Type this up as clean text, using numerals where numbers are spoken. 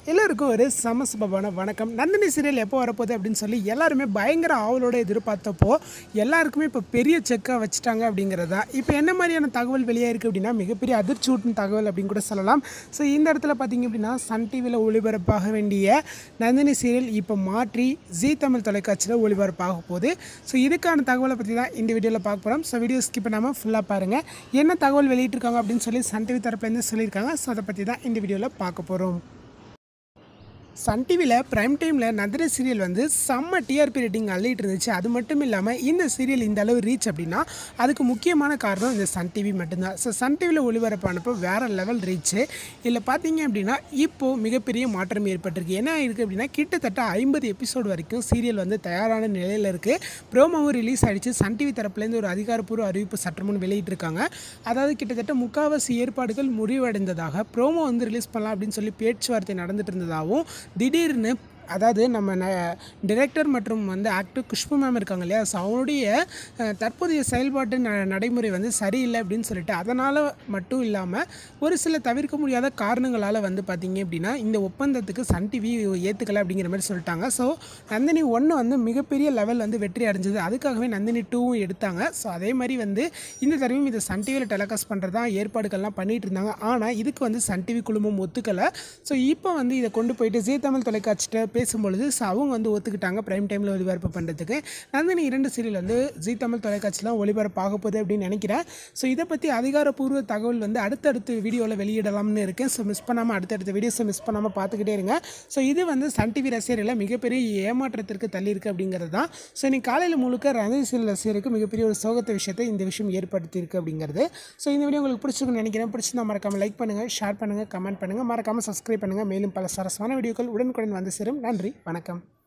எல்லாருக்கும் ஒரு சமசபமான வணக்கம். நந்தினி சீரியல் எப்போ வரப்போகுது அப்படின்னு சொல்லி எல்லாருமே பயங்கர ஆவலோட எதிர்பார்த்தப்போ எல்லாருக்குமே இப்போ பெரிய செக்காக வச்சுட்டாங்க அப்படிங்கிறது தான். இப்போ என்ன மாதிரியான தகவல் வெளியாக இருக்குது அப்படின்னா மிகப்பெரிய அதிர்ச்சூட்டும் தகவல் அப்படின்னு கூட சொல்லலாம். ஸோ இந்த இடத்துல பார்த்திங்க அப்படின்னா சன் டிவியில் ஒளிபரப்பாக வேண்டிய நந்தினி சீரியல் இப்போ மாற்றி ஜீ தமிழ் தொலைக்காட்சியில் ஒளிபரப்பாக போகுது. ஸோ இதுக்கான தகவலை பற்றி தான் இந்த வீடியோவில் பார்க்க போகிறோம். ஸோ வீடியோ ஸ்கிப் பண்ணாமல் ஃபுல்லாக பாருங்கள். என்ன தகவல் வெளியிட்டிருக்காங்க அப்படின்னு சொல்லி சன் டிவி தரப்புலேருந்து சொல்லியிருக்காங்க. ஸோ அதை பற்றி தான் இந்த வீடியோவில் பார்க்க போகிறோம். சன் டிவியில் ப்ரைம் டைமில் நந்தினி சீரியல் வந்து செம்ம டிஆர்பி ரேட்டிங் அள்ளிட்டு இருந்துச்சு. அது மட்டும் இல்லாமல் இந்த சீரியல் இந்த அளவு ரீச் அப்படின்னா அதுக்கு முக்கியமான காரணம் இந்த சன் டிவி மட்டும்தான். ஸோ சன் டிவியில் ஒளிபரப்பானப்போ வேறு லெவல் ரீச்சு. இதில் பார்த்தீங்க அப்படின்னா இப்போது மிகப்பெரிய மாற்றம் ஏற்பட்டிருக்கு. என்ன இருக்குது அப்படின்னா கிட்டத்தட்ட 50 எபிசோடு வரைக்கும் சீரியல் வந்து தயாரான நிலையில் இருக்குது. ப்ரோமோவும் ரிலீஸ் ஆகிடுச்சு. சன் டிவி தரப்புலேருந்து ஒரு அதிகாரப்பூர்வ அறிவிப்பு சற்றமுன் வெளியிட்டிருக்காங்க. அதாவது கிட்டத்தட்ட முக்கால்வாசி ஏற்பாடுகள் முடிவடைந்ததாக, ப்ரோமோ வந்து ரிலீஸ் பண்ணலாம் அப்படின்னு சொல்லி பேச்சுவார்த்தை நடந்துட்டு இருந்ததாகவும் திடீர்னு அதாவது நம்ம டிரெக்டர் மற்றும் வந்து ஆக்டர் குஷ்பு மேம் இருக்காங்க இல்லையா, ஸோ அவங்களுடைய தற்போதைய செயல்பாட்டு நடைமுறை வந்து சரியில்லை அப்படின்னு சொல்லிட்டு அதனால் மட்டும் இல்லாமல் ஒரு சில தவிர்க்க முடியாத காரணங்களால் வந்து பார்த்திங்க அப்படின்னா இந்த ஒப்பந்தத்துக்கு சன் டிவி ஏற்றுக்கலை அப்படிங்கிற மாதிரி சொல்லிட்டாங்க. ஸோ நந்தினி 1 வந்து மிகப்பெரிய லெவல் வந்து வெற்றி அடைஞ்சது. அதுக்காகவே நந்தினி 2வும் எடுத்தாங்க. ஸோ அதே மாதிரி வந்து இந்த தடவையும் இதை சன் டிவியில் டெலிகாஸ்ட் பண்ணுறது தான் ஏற்பாடுகள்லாம் பண்ணிகிட்டு இருந்தாங்க. ஆனால் இதுக்கு வந்து சன் டிவி குழுமம் ஒத்துக்கலை. ஸோ இப்போ வந்து இதை கொண்டு போயிட்டு ஜீ தமிழ் தொலைக்காட்சிட்ட பேசும்பொழுது அவங்க வந்து ஒத்துக்கிட்டாங்க ப்ரைம் டைமில் ஒளிபரப்பு பண்ணுறதுக்கு. நந்தினி 2 சீரியல் வந்து ஜீ தமிழ் தொலைக்காட்சிலாம் ஒளிபரப்பாக போகுது அப்படின்னு நினைக்கிறேன். ஸோ இதை பற்றி அதிகாரப்பூர்வ தகவல் வந்து அடுத்தடுத்து வீடியோவில் வெளியிடலாம்னு இருக்கேன். ஸோ மிஸ் பண்ணாமல் அடுத்தடுத்த வீடியோஸை மிஸ் பண்ணாமல் பார்த்துக்கிட்டே இருங்க. ஸோ இது வந்து சன் டிவி ரசிகர்களை மிகப்பெரிய ஏமாற்றத்திற்கு தள்ளியிருக்கு அப்படிங்கிறது தான். ஸோ இன்னைக்கு காலையில் முழுக்க நந்தினி சீரியல் ரசிகருக்கு மிகப்பெரிய ஒரு சோகத்தை விஷயத்தை இந்த விஷயம் ஏற்படுத்தியிருக்கு அப்படிங்கிறது. ஸோ இந்த வீடியோ உங்களுக்கு பிடிச்சிருக்குன்னு நினைக்கிறேன். பிடிச்சிருந்தா மறக்காமல் லைக் பண்ணுங்கள், ஷேர் பண்ணுங்கள், கமெண்ட் பண்ணுங்கள், மறக்காமல் சப்ஸ்கிரைப் பண்ணுங்கள். மேலும் பல சரசமான வீடியோக்கள் உடனுக்குடன் வந்து சேரும். நன்றி, வணக்கம்.